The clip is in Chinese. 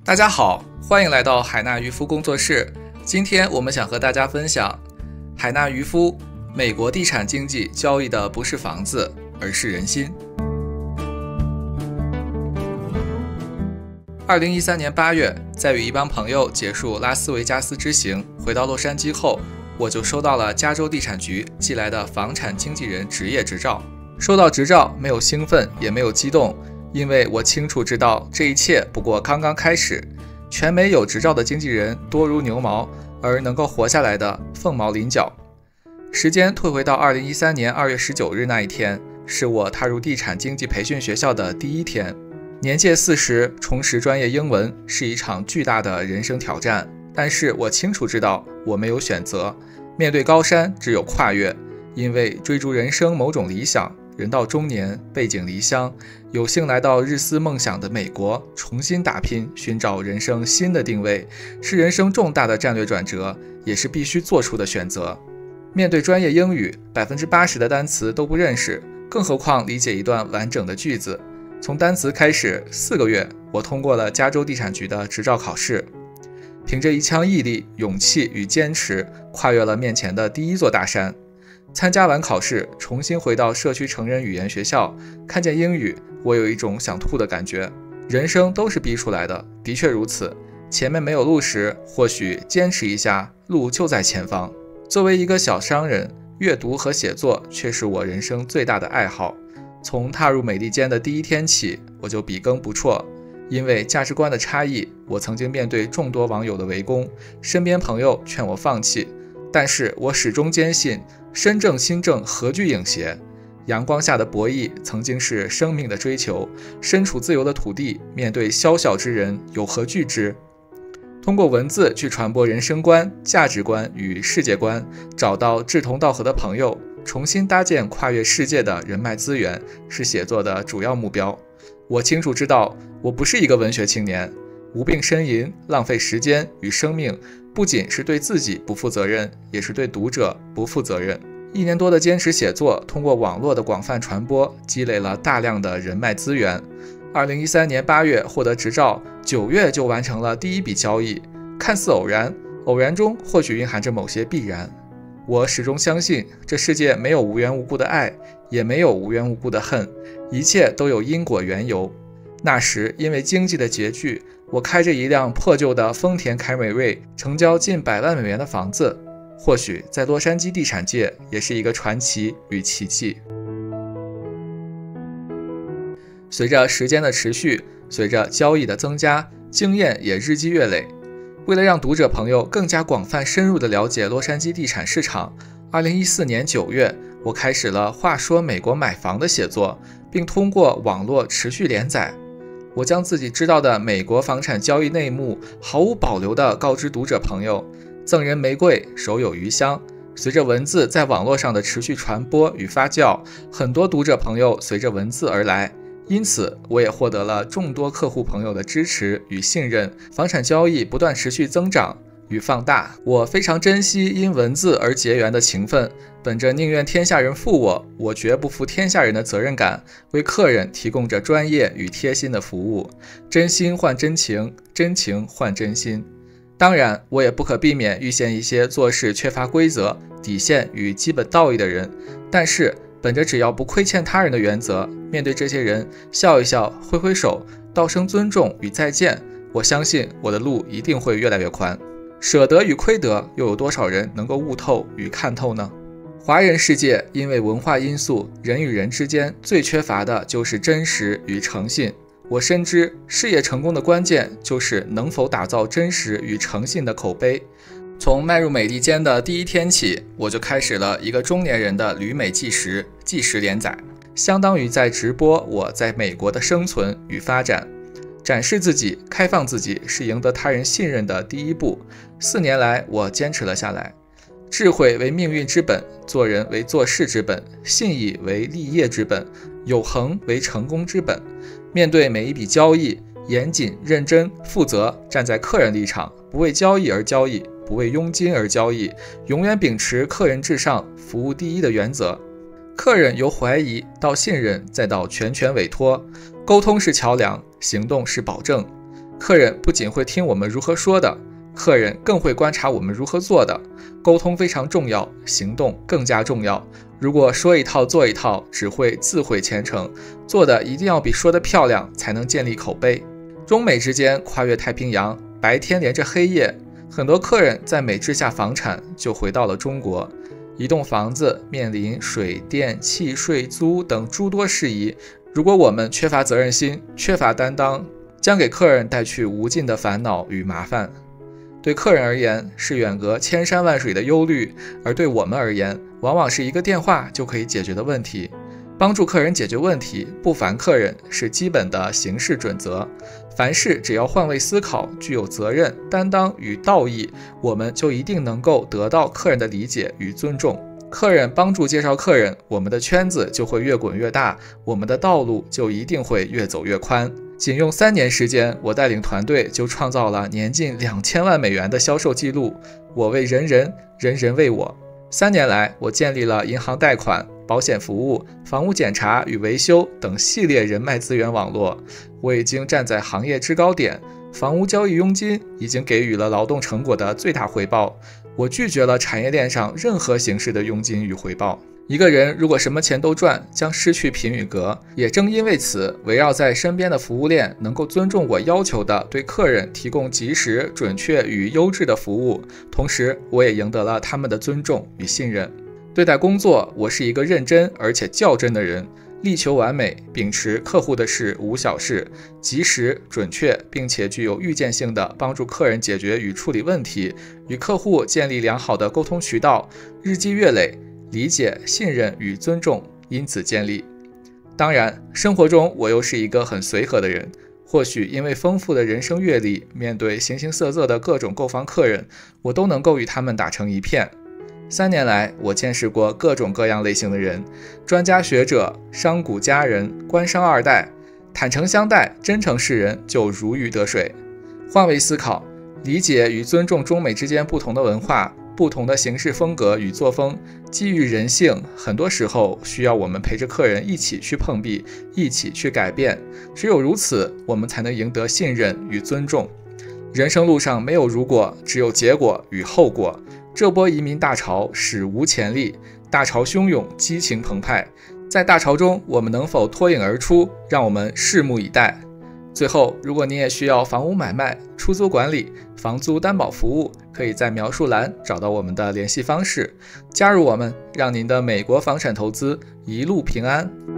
大家好，欢迎来到海纳渔夫工作室。今天我们想和大家分享海纳渔夫，美国地产经济交易的不是房子，而是人心。2013年8月，在与一帮朋友结束拉斯维加斯之行，回到洛杉矶后，我就收到了加州地产局寄来的房产经纪人执业执照。收到执照，没有兴奋，也没有激动，因为我清楚知道这一切不过刚刚开始。全美有执照的经纪人多如牛毛，而能够活下来的凤毛麟角。时间退回到2013年2月19日那一天，是我踏入地产经纪培训学校的第一天。年届40，重拾专业英文是一场巨大的人生挑战，但是我清楚知道我没有选择，面对高山只有跨越，因为追逐人生某种理想，人到中年，背井离乡，有幸来到日思梦想的美国，重新打拼，寻找人生新的定位，是人生重大的战略转折，也是必须做出的选择。面对专业英语，80%的单词都不认识，更何况理解一段完整的句子。从单词开始，4个月，我通过了加州地产局的执照考试，凭着一腔毅力、勇气与坚持，跨越了面前的第一座大山。参加完考试，重新回到社区成人语言学校，看见英语，我有一种想吐的感觉。人生都是逼出来的，的确如此。前面没有路时，或许坚持一下，路就在前方。作为一个小商人，阅读和写作却是我人生最大的爱好。从踏入美利坚的第一天起，我就笔耕不辍。因为价值观的差异，我曾经面对众多网友的围攻，身边朋友劝我放弃，但是我始终坚信身正心正何惧影邪。阳光下的博弈曾经是生命的追求，身处自由的土地，面对宵小之人有何惧之？通过文字去传播人生观、价值观与世界观，找到志同道合的朋友，重新搭建跨越世界的人脉资源，是写作的主要目标。我清楚知道，我不是一个文学青年，无病呻吟，浪费时间与生命，不仅是对自己不负责任，也是对读者不负责任。1年多的坚持写作，通过网络的广泛传播，积累了大量的人脉资源。2013年8月获得执照，9月就完成了第一笔交易，看似偶然，偶然中或许蕴含着某些必然。我始终相信，这世界没有无缘无故的爱，也没有无缘无故的恨，一切都有因果缘由。那时因为经济的拮据，我开着一辆破旧的丰田凯美瑞，成交近100万美元的房子，或许在洛杉矶地产界也是一个传奇与奇迹。随着时间的持续，随着交易的增加，经验也日积月累。为了让读者朋友更加广泛深入地了解洛杉矶地产市场，2014年9月，我开始了话说美国买房的写作，并通过网络持续连载。我将自己知道的美国房产交易内幕毫无保留地告知读者朋友，赠人玫瑰，手有余香。随着文字在网络上的持续传播与发酵，很多读者朋友随着文字而来，因此我也获得了众多客户朋友的支持与信任，房产交易不断持续增长与放大。我非常珍惜因文字而结缘的情分，本着宁愿天下人负我，我绝不负天下人的责任感，为客人提供着专业与贴心的服务。真心换真情，真情换真心。当然，我也不可避免遇见一些做事缺乏规则、底线与基本道义的人，但是本着只要不亏欠他人的原则，面对这些人，笑一笑，挥挥手，道声尊重与再见，我相信我的路一定会越来越宽。舍得与亏得，又有多少人能够悟透与看透呢？华人世界因为文化因素，人与人之间最缺乏的就是真实与诚信。我深知事业成功的关键就是能否打造真实与诚信的口碑。从迈入美利坚的第一天起，我就开始了一个中年人的旅美纪实连载，相当于在直播我在美国的生存与发展。展示自己，开放自己，是赢得他人信任的第一步。4年来，我坚持了下来。智慧为命运之本，做人为做事之本，信义为立业之本，有恒为成功之本。面对每一笔交易，严谨、认真、负责，站在客人立场，不为交易而交易，不为佣金而交易，永远秉持客人至上、服务第一的原则。客人由怀疑到信任，再到全权委托，沟通是桥梁，行动是保证。 客人不仅会听我们如何说的，客人更会观察我们如何做的。沟通非常重要，行动更加重要。如果说一套做一套，只会自毁前程，做的一定要比说的漂亮，才能建立口碑。中美之间跨越太平洋，白天连着黑夜，很多客人在美制下房产就回到了中国。一栋房子面临水电气税租等诸多事宜，如果我们缺乏责任心，缺乏担当，将给客人带去无尽的烦恼与麻烦。对客人而言是远隔千山万水的忧虑，而对我们而言往往是一个电话就可以解决的问题。帮助客人解决问题，不烦客人是基本的行事准则。凡事只要换位思考，具有责任、担当与道义，我们就一定能够得到客人的理解与尊重。客人帮助介绍客人，我们的圈子就会越滚越大，我们的道路就一定会越走越宽。仅用3年时间，我带领团队就创造了年近2000万美元的销售记录。我为人人，人人为我。3年来，我建立了银行贷款、保险服务、房屋检查与维修等系列人脉资源网络。我已经站在行业制高点，房屋交易佣金已经给予了劳动成果的最大回报。我拒绝了产业链上任何形式的佣金与回报。一个人如果什么钱都赚，将失去品与格。也正因为此，围绕在身边的服务链能够尊重我要求的，对客人提供及时、准确与优质的服务，同时我也赢得了他们的尊重与信任。对待工作，我是一个认真而且较真的人，力求完美，秉持客户的事无小事，及时、准确并且具有预见性的帮助客人解决与处理问题，与客户建立良好的沟通渠道，日积月累，理解、信任与尊重因此建立。当然，生活中我又是一个很随和的人，或许因为丰富的人生阅历，面对形形色色的各种购房客人，我都能够与他们打成一片。3年来，我见识过各种各样类型的人，专家学者、商贾佳人、官商二代，坦诚相待，真诚示人，就如鱼得水。换位思考，理解与尊重中美之间不同的文化、不同的行事风格与作风，基于人性，很多时候需要我们陪着客人一起去碰壁，一起去改变。只有如此，我们才能赢得信任与尊重。人生路上没有如果，只有结果与后果。这波移民大潮史无前例，大潮汹涌，激情澎湃。在大潮中，我们能否脱颖而出？让我们拭目以待。最后，如果你也需要房屋买卖、出租管理、房租担保服务，可以在描述栏找到我们的联系方式，加入我们，让您的美国房产投资一路平安。